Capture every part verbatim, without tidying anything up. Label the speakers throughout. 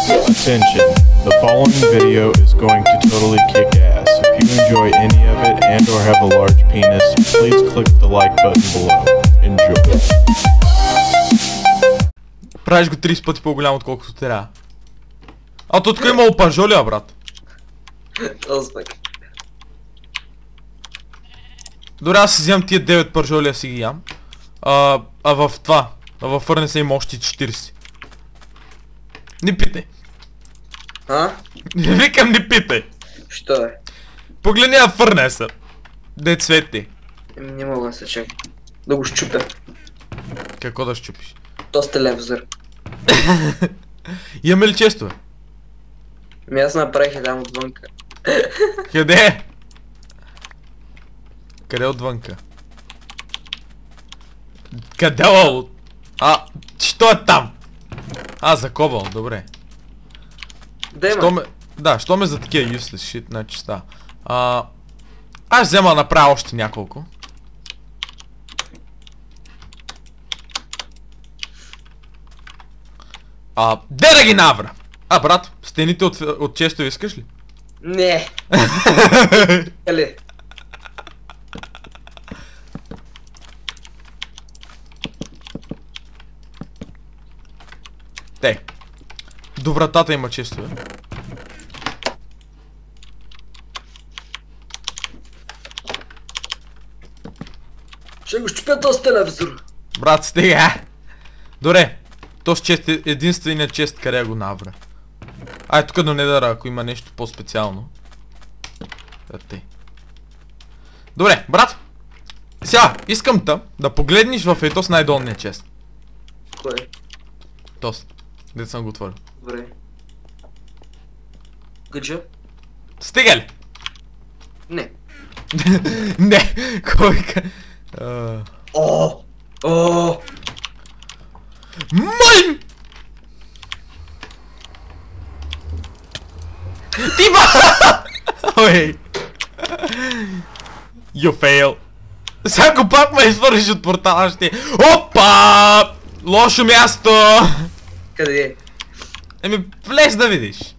Speaker 1: Attention, the following video is going to totally kick ass. If you enjoy any of it and or have a large penis, please click the like button below. Enjoy.
Speaker 2: Правиш го трийсет пъти по-голям, отколкото трябва. А то тук има опажолия, брат.
Speaker 3: Озбек.
Speaker 2: Добре, аз си вземам тия девет пържолия, си ги ям. А, а в това, а във фърнеса има още четирийсет. Не питай.
Speaker 3: А?
Speaker 2: Викам, не питай.
Speaker 3: Що е?
Speaker 2: Погледни на фърнеса. Де цвети.
Speaker 3: Еми, не мога да се чакай. Да го щупя.
Speaker 2: Какво да щупиш?
Speaker 3: Тост телевизор.
Speaker 2: Имаме ли често, бе?
Speaker 3: Ми аз направих и там отвънка.
Speaker 2: Къде? Къде отвънка? Къде от? А, що е там? А, за кобал, добре.
Speaker 3: Да има.
Speaker 2: Що ме... Да, що ме за такива useless shit, значи става. А... Аз взема да направя още няколко. А, де да ги навра? А, брат, стените от, от често искаш ли?
Speaker 3: Не. Ели.
Speaker 2: Те. До вратата има често, бе.
Speaker 3: Ще го щупя тост телевизор.
Speaker 2: Брат, стига. Добре. Този чест е единственият чест, къде го навра. Ай, тук до недъра, ако има нещо по-специално. Те. Добре, брат. Сега, искам те да погледнеш в ето с най-долния чест.
Speaker 3: Кой?
Speaker 2: Тост. Дето съм го отворил.
Speaker 3: Добре. Гъджа?
Speaker 2: Стига ли?
Speaker 3: Не.
Speaker 2: Не. Кой ка... А...
Speaker 3: О! О!
Speaker 2: Майн! Ти ба! Ой! You fail! Всяко пак ме извършиш от портала ще... Опа! Лошо място!
Speaker 3: Къде е?
Speaker 2: Еми, влез да видиш.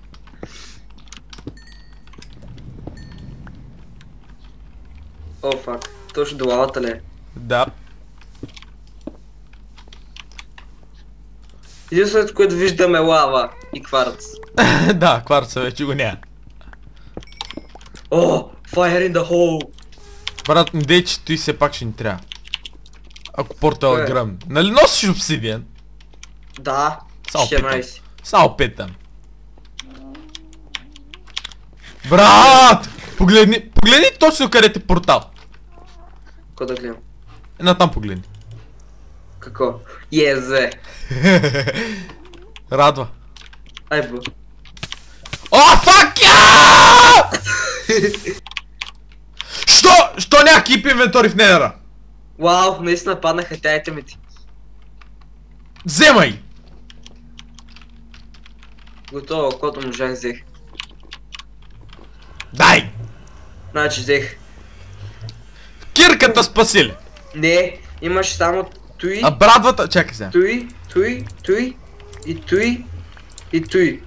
Speaker 3: О, фак. Точно до лавата ли е?
Speaker 2: Да.
Speaker 3: Единственото, което виждаме, лава и кварц.
Speaker 2: Да, кварца вече го няма.
Speaker 3: О! Fire in the hole!
Speaker 2: Брат, не дей, че той все пак ще ни трябва. Ако портал е гръм. Нали носиш обсидиан?
Speaker 3: Да.
Speaker 2: Само питам.
Speaker 3: четиринайсет.
Speaker 2: Само питам. Брат! Погледни, погледни точно къде ти портал.
Speaker 3: Ко да гледам?
Speaker 2: Една там погледни.
Speaker 3: Какво? Езе!
Speaker 2: Радва.
Speaker 3: Ай бо.
Speaker 2: О, фак я! Що? Що няма кип инвентори в недъра?
Speaker 3: Вау, наистина паднаха тя айтемите.
Speaker 2: Вземай!
Speaker 3: Готово, кото можах взех.
Speaker 2: Дай!
Speaker 3: Значи взех.
Speaker 2: Кирката спасили!
Speaker 3: Не, имаш само туи,
Speaker 2: А брадвата... Чакай сега.
Speaker 3: туи, туи, туи и туи и туи.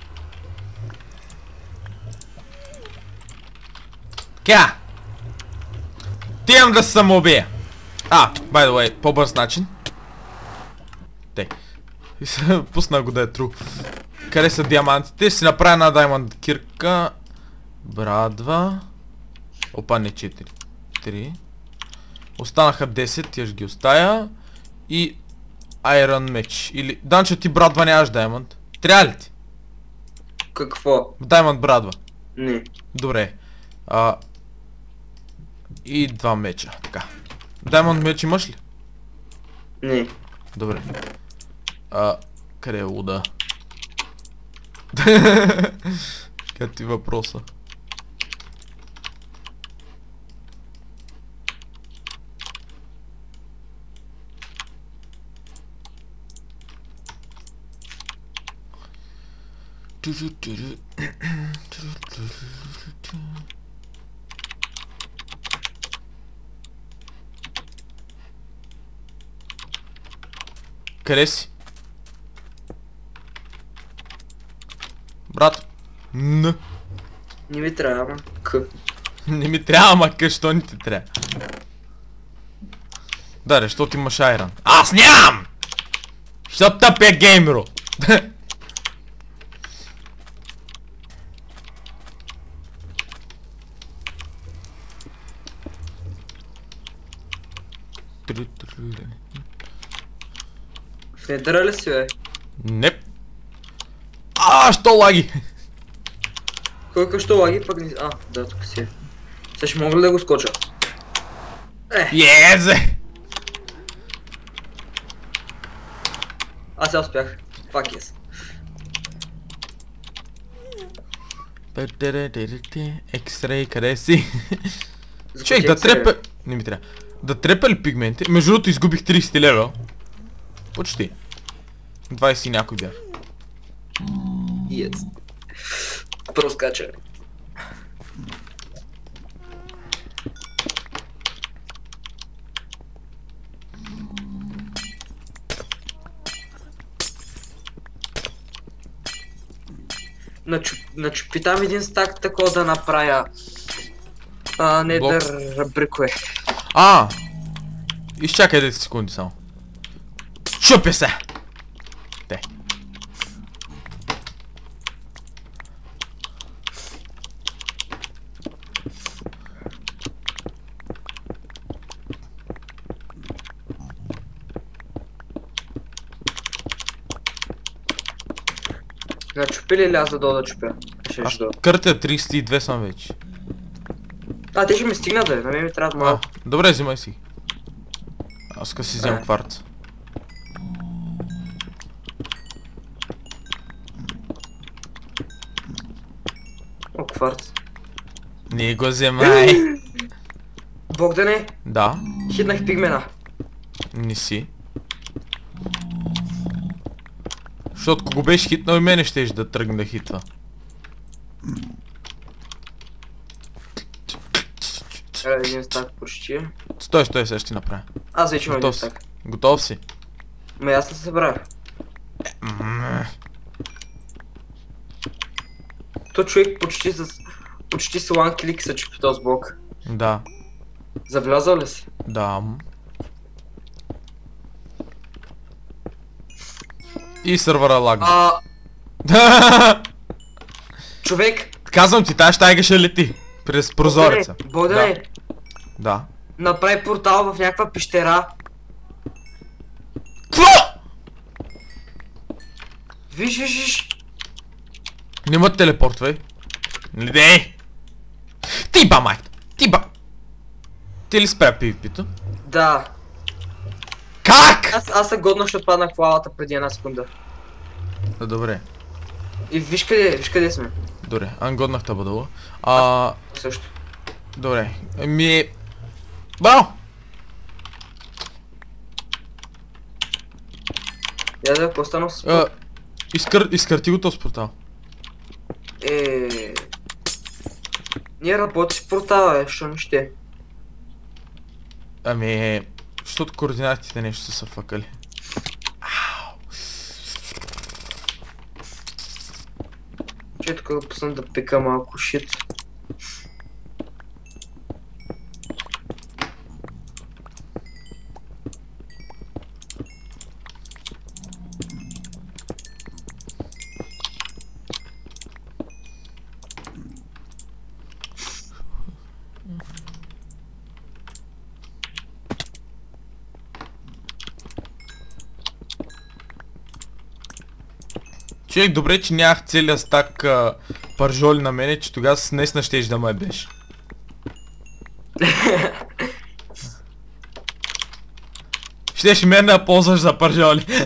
Speaker 2: Кя? Ти имам да се самоубия. А, by the way, по-бърз начин. Те. Пусна го да е true. Къде са диамантите? Си направя една даймонд кирка. Брадва. Опа, не четири. три. Останаха десет, тя ще ги оставя. И Iron меч. Или... Данчо, ти брадва нямаш даймонд. Трябва ли ти?
Speaker 3: Какво?
Speaker 2: Даймонд брадва.
Speaker 3: Не.
Speaker 2: Добре. А... И два меча. Така. Даймонд меч имаш ли?
Speaker 3: Не.
Speaker 2: Добре. А... Къде е луда? Къде ти въпроса? Къде си? Брат. Н.
Speaker 3: Не ми трябва, ама. К.
Speaker 2: Не ми трябва, ма къ, що не ти трябва? Да, защото имаш айран. Аз нямам! Що тъпия геймеро?
Speaker 3: Федера ли си, бе?
Speaker 2: Не. А, що лаги?
Speaker 3: Кой къщо лаги, пък не... А, да, тук си е. Сега ще мога ли да го скоча? Е,
Speaker 2: Езе!
Speaker 3: аз сега успях. Fuck yes.
Speaker 2: Екстрей, къде си?
Speaker 3: За
Speaker 2: Чей,
Speaker 3: кой
Speaker 2: да
Speaker 3: екстрей,
Speaker 2: трепа... Не ми трябва. Да трепа ли пигменти? Между другото изгубих трийсет лева. Почти. двайсет и някой бях.
Speaker 3: Yes. Първо скача. Начу... Начупи там един стак такова да направя. А, не
Speaker 2: Блок.
Speaker 3: да брикове.
Speaker 2: А! Изчакай десет секунди само. Чупи се! Те.
Speaker 3: Начупи ли аз да долу да чупя? Ще
Speaker 2: Аз
Speaker 3: ще долу.
Speaker 2: къртя трийсет и две съм вече.
Speaker 3: А, те ще ми стигнат, бе. На мен ми трябва
Speaker 2: А,
Speaker 3: малко.
Speaker 2: добре, взимай си. Аз ка си взем
Speaker 3: Е.
Speaker 2: кварц.
Speaker 3: О, кварц.
Speaker 2: Не го вземай.
Speaker 3: Богдане,
Speaker 2: Да,
Speaker 3: хитнах пигмена.
Speaker 2: не си. Защото ако го беше хитнал и мене щеш да тръгне да хитва.
Speaker 3: Е, един стак почти.
Speaker 2: Стой, стой, сега ще ти направя.
Speaker 3: Аз вече имам един
Speaker 2: Готов си.
Speaker 3: стак.
Speaker 2: Готов си.
Speaker 3: Ме аз не се събрах.
Speaker 2: М,
Speaker 3: То човек почти с... Почти с one клик се чупи този блок.
Speaker 2: Да,
Speaker 3: Завлязал ли си?
Speaker 2: да. И сървъра лагна.
Speaker 3: А, човек!
Speaker 2: Казвам ти, тази щайга ще лети. През прозореца.
Speaker 3: Богдане,
Speaker 2: Да.
Speaker 3: направи портал в някаква пещера.
Speaker 2: Какво?
Speaker 3: Виж, виж, виж.
Speaker 2: Нема телепортвай. Не дей! Ти ба, майк! Ти ба! Ти ли спря PvP-то?
Speaker 3: Да.
Speaker 2: Как?
Speaker 3: Аз, аз се годна, ще паднах в лавата преди една секунда.
Speaker 2: А, добре.
Speaker 3: И виж къде, виж къде сме.
Speaker 2: Добре, ангоднах та бъдала. А,
Speaker 3: Също.
Speaker 2: добре. Ми... Браво!
Speaker 3: Я да, какво стана с...
Speaker 2: А, изкър... Изкърти го този портал.
Speaker 3: Е... Ние работи с портала, е, що не ще.
Speaker 2: Ами... Защото координатите нещо са се фъкали.
Speaker 3: Че тук да пусна да пика малко шит.
Speaker 2: Човек, добре, че нямах целия стак а, пържоли на мене, че тогава с днес щеш да ме беше. Щеше мен да я ползваш за пържоли.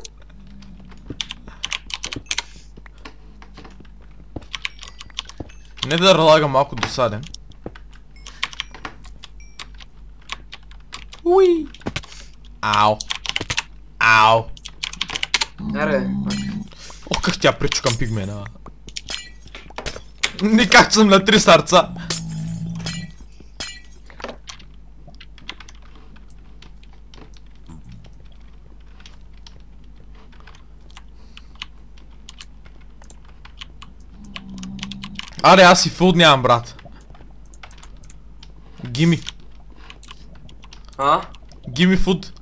Speaker 2: Не да релага малко досаден. Уи! Ау! Ау!
Speaker 3: Аре,
Speaker 2: Ох, как тя пречукам пигмена. Никак съм на три сърца. Аре, аз и фуд нямам, брат. Гими.
Speaker 3: А?
Speaker 2: Гими фуд.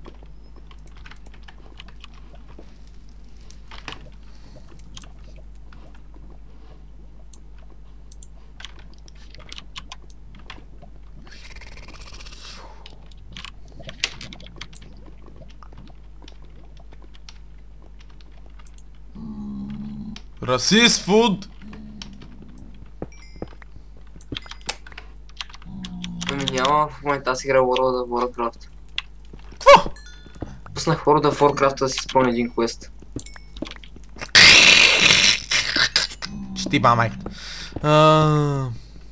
Speaker 2: Расист фуд.
Speaker 3: Ами няма в момента, аз играя World of Warcraft.
Speaker 2: Какво?
Speaker 3: Пуснах World of Warcraft да си изпълня един квест.
Speaker 2: Ще ба майката. А...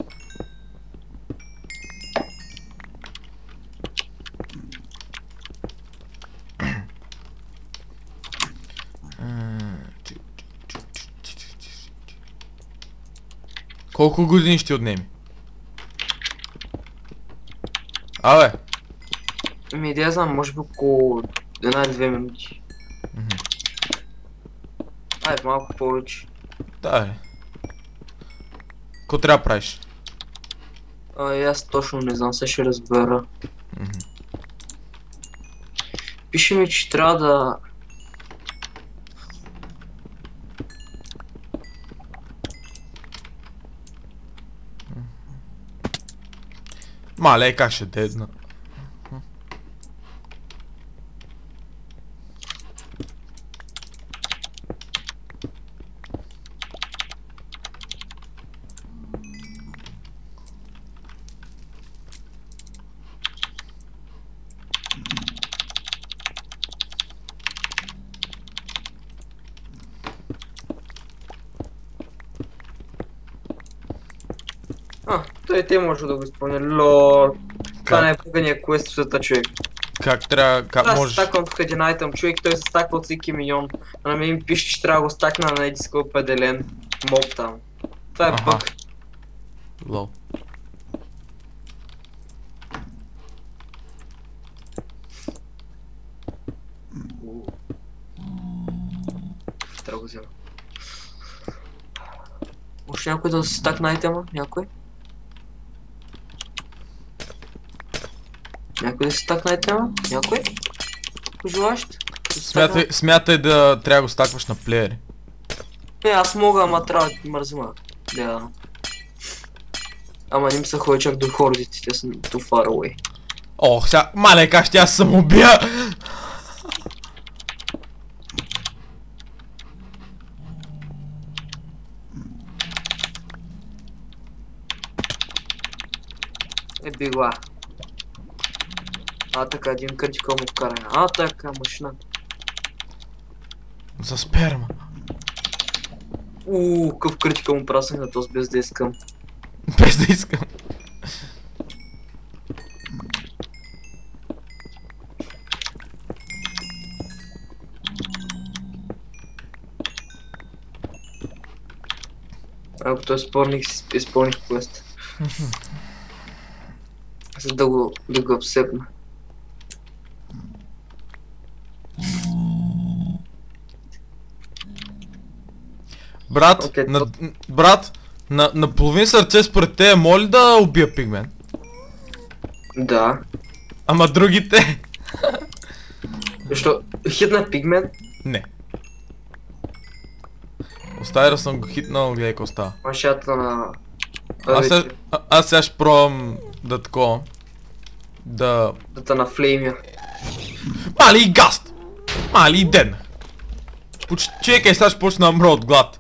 Speaker 2: Колко години ще отнеми? Абе.
Speaker 3: Ами идея знам, може би около една-две минути. Ай, малко повече.
Speaker 2: Да, е. Ко трябва да правиш?
Speaker 3: А, и аз точно не знам, сега ще разбера. Пише ми, че трябва да...
Speaker 2: Мале, как ще дедна?
Speaker 3: А, той те може да го изпълня. Лол. Това не е пъгания квест в света, човек.
Speaker 2: Как трябва, как
Speaker 3: Аз
Speaker 2: можеш?
Speaker 3: стаквам тук един айтъм, човек, той се стаква от всеки миньон. А на мен ми пише, че трябва да го стакна на един скъл определен моб там. Това е
Speaker 2: Аха.
Speaker 3: бъг.
Speaker 2: Лол.
Speaker 3: Трябва да го взема. Може някой да се стакна айтема? Някой? Някой да се стакна айтема? Някой? Пожелащ?
Speaker 2: Смятай, смятай да трябва да го стакваш на плеери.
Speaker 3: Не, аз мога, ама трябва да мързима. Да. Ама не ми се ходи чак до хордите, те са too far away.
Speaker 2: Ох, сега, мале, как ще аз съм убия?
Speaker 3: Е била. А така, един критикъл му вкаране. А така, машина.
Speaker 2: За сперма.
Speaker 3: Ууу, къв критикъл му праснах на този без да искам.
Speaker 2: Без да искам.
Speaker 3: Ако той изпълних, изпълних квест. За да го, да го обсебна.
Speaker 2: Брат,
Speaker 3: Okay,
Speaker 2: на, брат, на, на половин сърце според те моли да убия пигмен.
Speaker 3: Да.
Speaker 2: Ама другите...
Speaker 3: Защо? Хитна пигмен?
Speaker 2: Не. Остави да съм го хитнал, гледай какво става.
Speaker 3: Машата на...
Speaker 2: Аз сега, а- аз сега ще пробвам да такова. Да...
Speaker 3: Дата на флеймя.
Speaker 2: Мали и гаст! Мали и ден! Поч... Чекай, сега ще почна да мра от глад.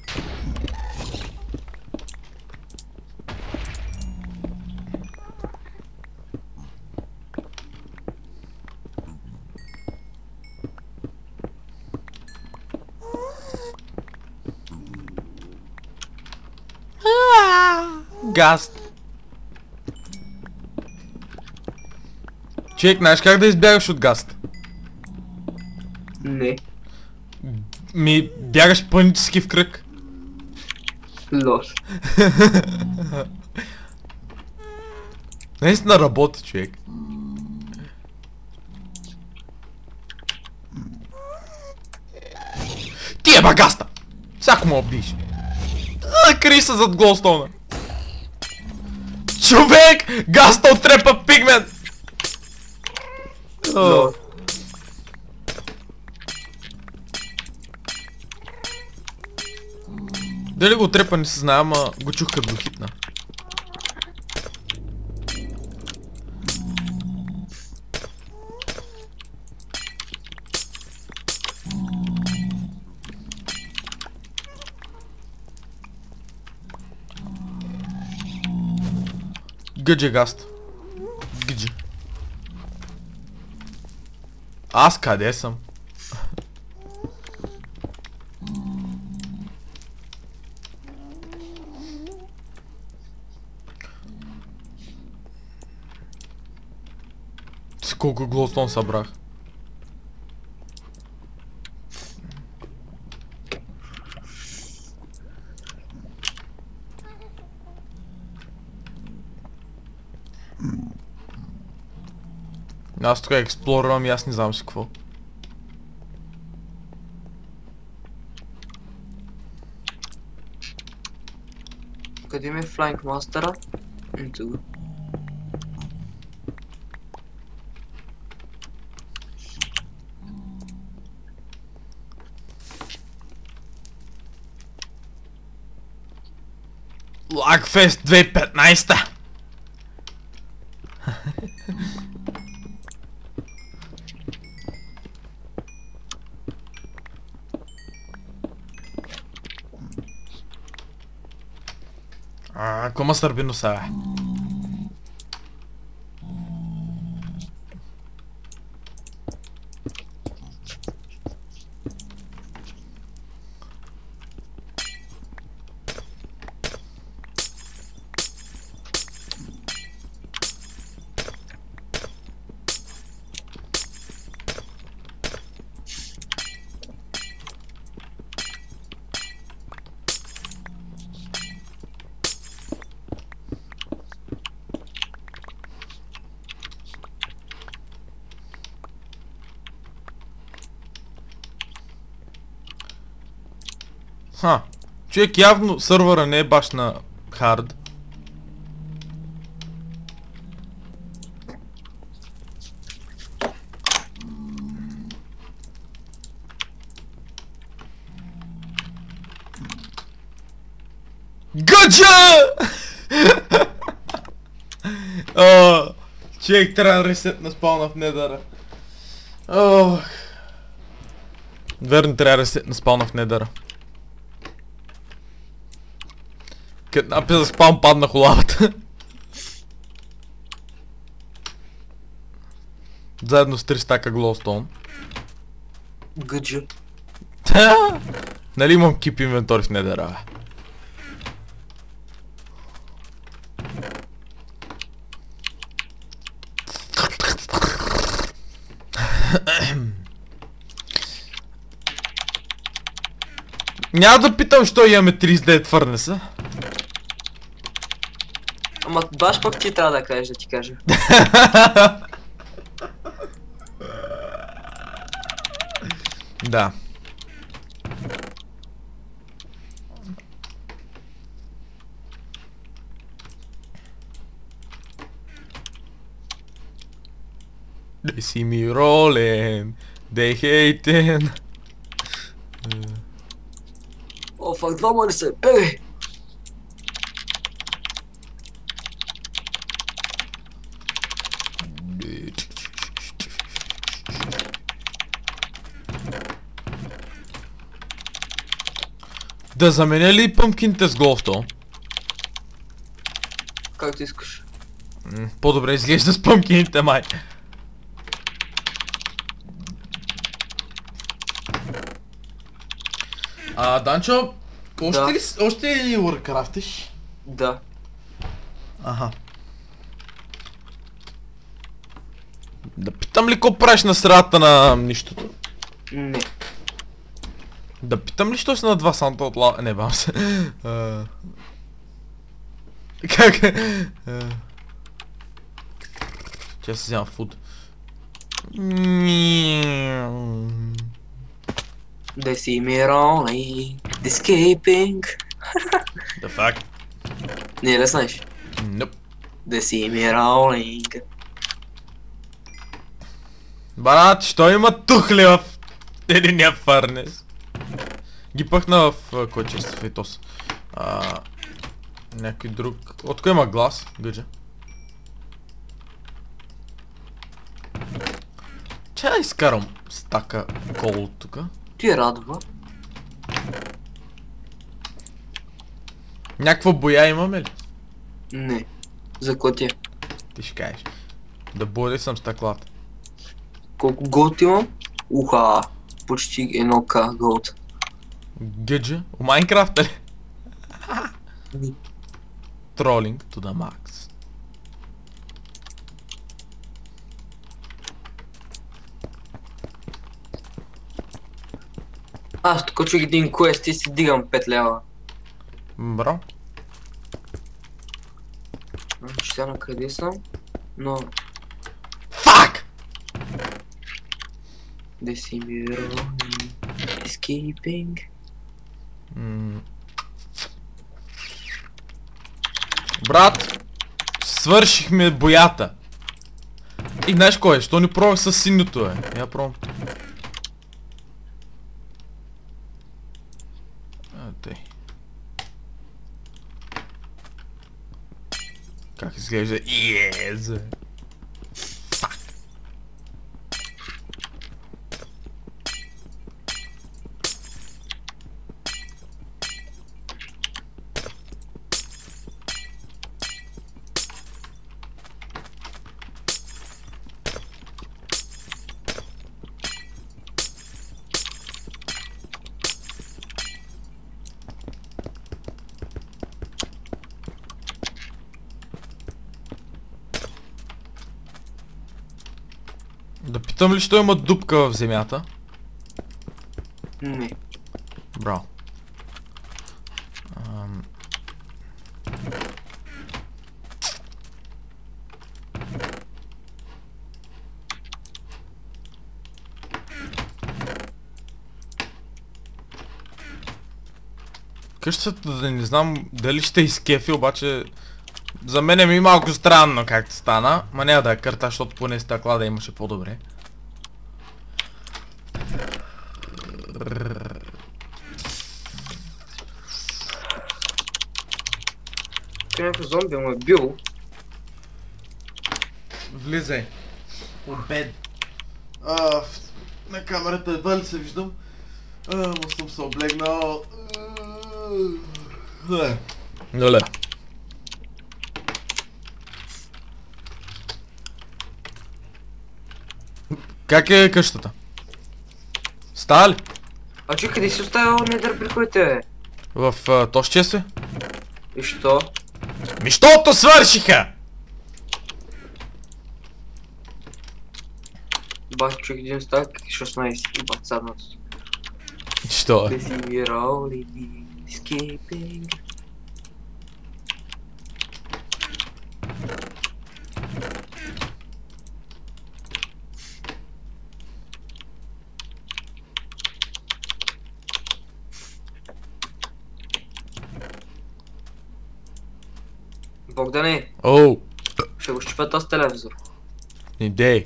Speaker 2: Гаст! Човек, знаеш как да избягаш от гаст?
Speaker 3: Не.
Speaker 2: Ми, бягаш панически в кръг.
Speaker 3: Лол.
Speaker 2: Наистина работи, човек. Ти е ба гаста! Всяко му убиеш. А, крий се зад Глоустона. Човек! Гаста отрепа пигмент! О. Дали го отрепа не се знае, ама го чух като го хитна. Гъдже гаст. Гъдже. Аз къде съм? С колко глоустон събрах? Аз тук експлорирам и аз не знам си какво.
Speaker 3: Къде ми е Flying Master-а? Ето го.
Speaker 2: Лагфест две хиляди и петнайсета! Ah, como servir no sabe. Ха, човек, явно сървъра не е баш на хард. Гъджа! О, човек, трябва да ресетна спална в недъра. Ох. Верно, трябва да ресетна спална в недъра. Като написа спам паднах у лавата. Заедно с три стака глоустон.
Speaker 3: Гъджа.
Speaker 2: Нали имам кип инвентори в недъра? Няма да питам, що имаме трийсет и девет фърнеса.
Speaker 3: Ама баш пък ти трябва да кажеш, да ти кажа.
Speaker 2: Да. They see me rolling, they hating.
Speaker 3: О, фак, двама ли са? Бегай!
Speaker 2: Да заменя ли пъмкините с глоустон?
Speaker 3: Както искаш.
Speaker 2: По-добре изглежда с пъмкините, май. А, Данчо, още
Speaker 3: Да.
Speaker 2: ли, още ли уркрафтиш?
Speaker 3: Да.
Speaker 2: Аха. Да питам ли какво правиш на средата на нищото?
Speaker 3: Не.
Speaker 2: Да питам ли, що си на два санта от лава? Не, бам се. А... Как е? А... Че си вземам фуд.
Speaker 3: They see me rolling, escaping.
Speaker 2: The fuck?
Speaker 3: Не ли знаеш?
Speaker 2: Nope.
Speaker 3: Да си ми роулинг.
Speaker 2: Брат, що има тухли в единия фърнес? Ги пъхна в а, кой чест фейтос. А, някой друг. От кой има глас? Гъджа. Че да изкарам стака кол тука?
Speaker 3: Ти радва.
Speaker 2: Някаква боя имаме ли?
Speaker 3: Не. За кой ти е?
Speaker 2: Ти ще кажеш. Да боя съм стъклата.
Speaker 3: Колко голд имам? Уха. Почти едно ка голд.
Speaker 2: Гъджа? У Майнкрафта ли?
Speaker 3: Не.
Speaker 2: Тролинг to the max.
Speaker 3: Аз тук чух един квест и си дигам пет лева.
Speaker 2: Бро.
Speaker 3: Значи сега на къде съм? Но...
Speaker 2: Фак!
Speaker 3: Да си ми роулинг. Escaping.
Speaker 2: М. Брат, свършихме боята. И знаеш кой е? Що не пробвах с синьото е? Я пробвам. А, тъй. Как изглежда? Иезе! Фак! Да питам ли, що има дупка в земята?
Speaker 3: Не.
Speaker 2: Браво. Ам... Къщата да не знам дали ще изкефи, обаче за мен е ми малко странно както стана, ма няма да я кърта, защото поне стъкла да имаше по-добре.
Speaker 3: Тук някой зомби му е бил.
Speaker 2: Влизай. Обед. А, на камерата едва ли се виждам. А, му съм се облегнал. Леле. Как е къщата? Става ли?
Speaker 3: А че къде си оставил недър приходите, бе?
Speaker 2: В а, този чест ли?
Speaker 3: И що?
Speaker 2: Ми щото свършиха!
Speaker 3: Бах чух един стак, шестнайсет и бах саднато.
Speaker 2: Що е?
Speaker 3: Да си ми роулинг. Escaping. Богдане,
Speaker 2: Оу,
Speaker 3: ще го щупя този телевизор.
Speaker 2: идей.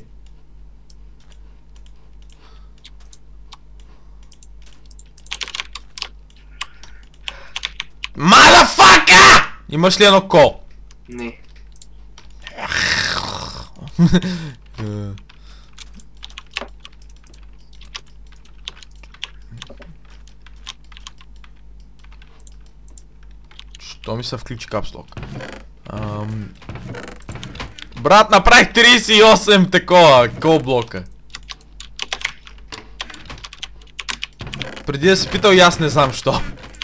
Speaker 2: Мадафака! Имаш ли едно кол?
Speaker 3: Не.
Speaker 2: Що ми се включи капслок? Ам... Брат, направих трийсет и осем такова кол блока. Преди да си питал и аз не знам що.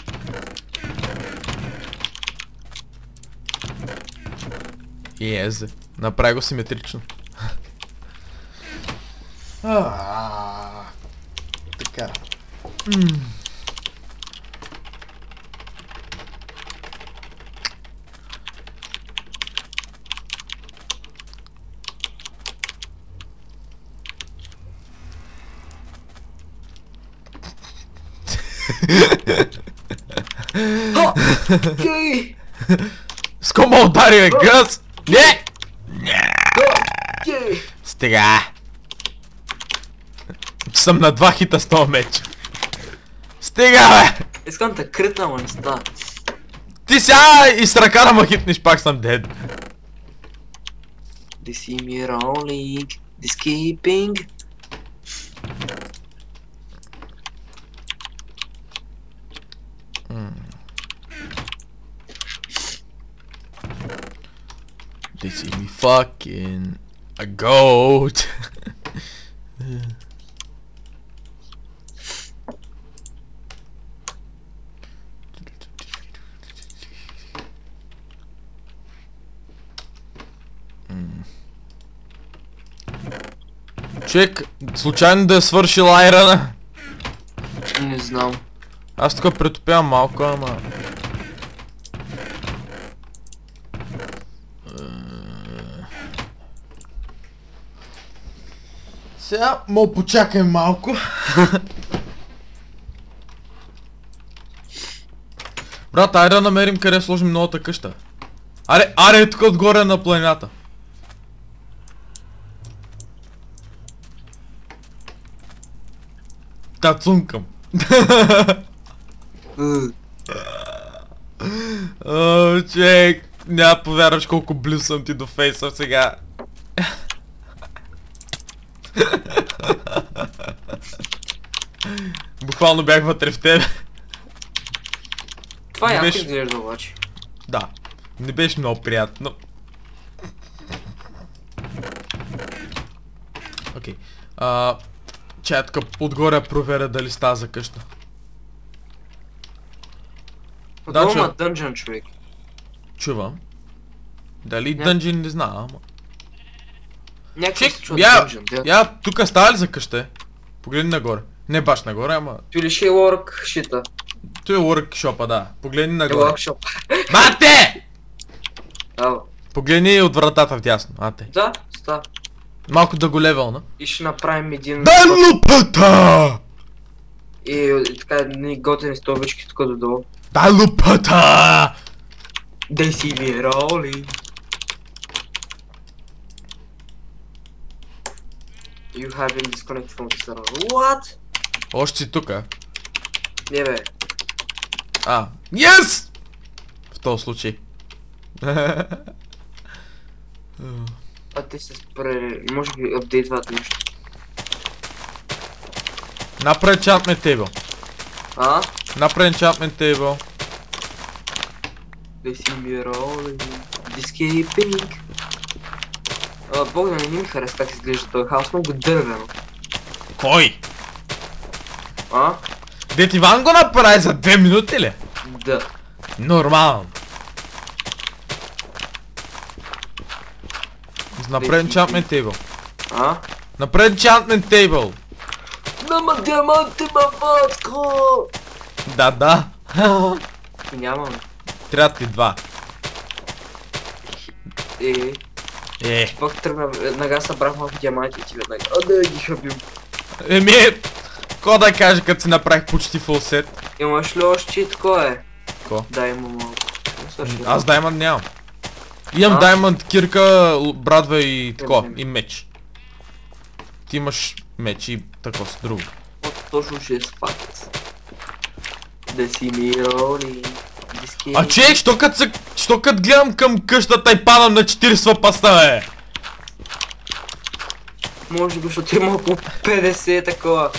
Speaker 2: Езе, направи го симетрично. Така.
Speaker 3: Ха! Гей!
Speaker 2: С кома удари, бе, гъс! Не!
Speaker 3: Гей!
Speaker 2: Стига! Съм на два хита с този меч. Стига, бе!
Speaker 3: Искам да критна, ама не става.
Speaker 2: Ти сега и с ръка да ма хитнеш, пак съм дед.
Speaker 3: They see me rolling, this keeping.
Speaker 2: They see me fucking a goat. Човек, случайно да е свършил айрана?
Speaker 3: Не знам.
Speaker 2: Аз тук претопявам малко, ама... Сега мога почакай малко. Брат, айде да намерим къде сложим новата къща. Аре, аре, тук отгоре на планината. Та цункам. О, човек, няма повярваш колко близо съм ти до фейса сега. Буквално бях вътре в тебе.
Speaker 3: Това
Speaker 2: Не
Speaker 3: яко
Speaker 2: беше-
Speaker 3: изглежда обаче.
Speaker 2: Да, не беше много приятно. Окей. А, чай тук отгоре проверя дали става за къща. Да,
Speaker 3: Отдолу
Speaker 2: че-
Speaker 3: има дънжън, човек.
Speaker 2: Чувам. Дали
Speaker 3: Не.
Speaker 2: дънжин не знам, ама...
Speaker 3: Някакъв
Speaker 2: Чек,
Speaker 3: се чува
Speaker 2: я,
Speaker 3: дънжън. да.
Speaker 2: я, тук става ли за къща? Погледни нагоре. Не баш нагоре, ама...
Speaker 3: Tu ли ще е work шита?
Speaker 2: Той е workshop-а, да. Погледни
Speaker 3: Е
Speaker 2: нагоре.
Speaker 3: workshop.
Speaker 2: Мате!
Speaker 3: Ало.
Speaker 2: Погледни от вратата вдясно, ате.
Speaker 3: Да, става.
Speaker 2: Малко да го левелна.
Speaker 3: И ще направим един...
Speaker 2: Дай лупата!
Speaker 3: И, и така едни готини столбички тук додолу.
Speaker 2: Дай лупата!
Speaker 3: They see me rolling. You have been disconnected from the server. What?
Speaker 2: Още си тука.
Speaker 3: Не бе.
Speaker 2: А, yes! В този случай.
Speaker 3: А те се спре... Може би апдейтват нещо.
Speaker 2: Направи enchantment table.
Speaker 3: А?
Speaker 2: Направи enchantment table.
Speaker 3: They see me rolling. Escaping. А, Богдан, не ми хареса как изглежда този хаос, много дървено.
Speaker 2: Кой?
Speaker 3: А?
Speaker 2: Дет Иван го направи за две минути ли?
Speaker 3: Да.
Speaker 2: Нормално. Направи enchantment table.
Speaker 3: А?
Speaker 2: Направи enchantment table.
Speaker 3: Нама диаманти, ма батко!
Speaker 2: Да, да.
Speaker 3: Нямаме.
Speaker 2: Трябва ти два.
Speaker 3: Е,
Speaker 2: Е.
Speaker 3: пък тръгна, веднага събрах малко диаманти и ти веднага. А да ги хабим.
Speaker 2: Еми, ко да кажа, като си направих почти фул сет?
Speaker 3: Имаш ли още такова е?
Speaker 2: Ко?
Speaker 3: Да, има малко. Не свърши.
Speaker 2: Аз даймонд нямам. Имам
Speaker 3: А?
Speaker 2: даймонд, кирка, л- брадва и тако,
Speaker 3: Еми.
Speaker 2: и меч. Ти имаш меч и тако с друго.
Speaker 3: Вот точно ще е спакет. Да си ми роли. Диски.
Speaker 2: А че, що кът, се, що кът гледам към къщата и падам на четиридесет паста, бе?
Speaker 3: Може би, защото има около петдесет такова.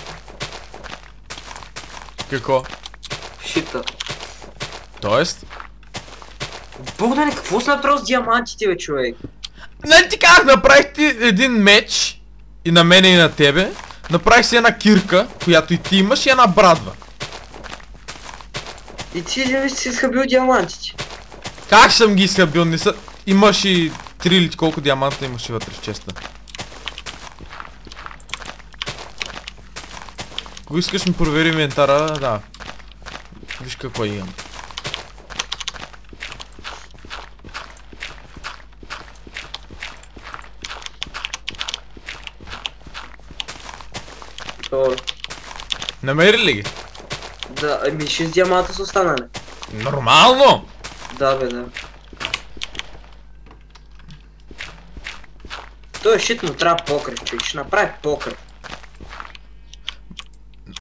Speaker 2: Какво?
Speaker 3: Шита.
Speaker 2: Тоест?
Speaker 3: Богдане, какво си направил с диамантите, бе, човек?
Speaker 2: Не ти казах, направих ти един меч и на мене и на тебе. Направих си една кирка, която и ти имаш, и една брадва.
Speaker 3: И ти един виж си изхабил диамантите.
Speaker 2: Как съм ги изхабил? Не са... Имаш и три или колко диаманта имаш и вътре в честа. Ако искаш ми провери инвентара, да. Виж какво имам.
Speaker 3: То,
Speaker 2: Намери ли ги?
Speaker 3: да, ами шест диаманта са останали.
Speaker 2: Нормално!
Speaker 3: Да, бе, да. Той шит му трябва покрив, че ще направи покрив.